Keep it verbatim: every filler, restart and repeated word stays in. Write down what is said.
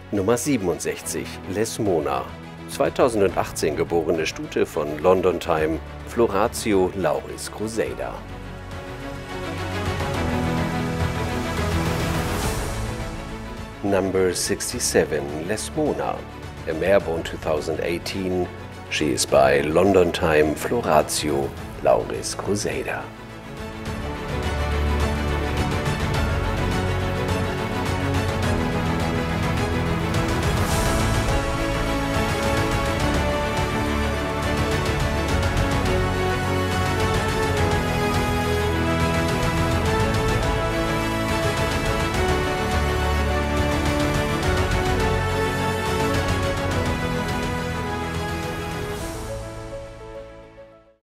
Nummer siebenundsechzig, Lesmona. zweitausendachtzehn geborene Stute von Londontime, Floratio Lauris Crusader. Number sixty-seven, Lesmona. A mare born two thousand eighteen. She is by Londontime Floratio Lauris Crusader.